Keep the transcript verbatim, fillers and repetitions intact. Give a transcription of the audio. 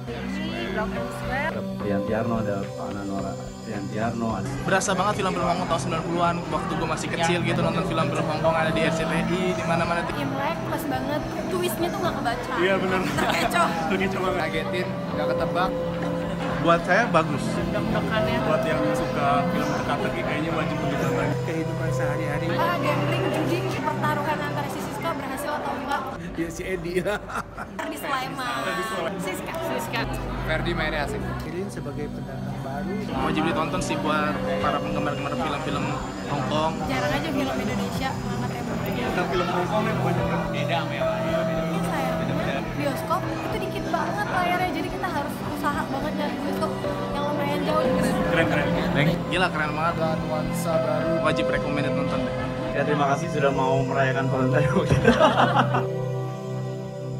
di Blok M Square. Ada Rian Tiarno, ada Pak Nanora Rian Tiarno. Ada. Berasa banget film-film Hongkong tahun sembilan puluhan waktu gue masih kecil gitu nonton film-film Hongkong ada di R C T I di mana-mana. Imlek pas banget, twistnya tuh nggak kebaca. Iya benar. Kecoh. Terkecoh banget. Ngagetin, nggak ketebak. Buat saya bagus. Deg-degannya. Buat yang suka film teka-teki kayaknya wajib untuk ditonton. Kehidupan sehari-hari. Ah, gambling, judi, pertaruhan antara si Siska berhasil atau enggak. Ya si Edi lah. Di Sleman. Siska, Siska. Ferdi mainnya asik. Irin sebagai pendatang baru. Wajib ditonton sih buat para penggemar-penggemar film-film Hongkong. Jarang aja film Indonesia ngangkat temanya. Nah, film Hongkong yang banyak kan beda sama yang lain. Ini sayangnya bioskop itu dikit banget layarnya, jadi kita harus usaha banget nyari bioskop yang lumayan jauh. Keren keren. Gila keren banget. Dan nuansa baru. Wajib recommended nonton deh. Ya terima kasih sudah mau merayakan Valentine kita.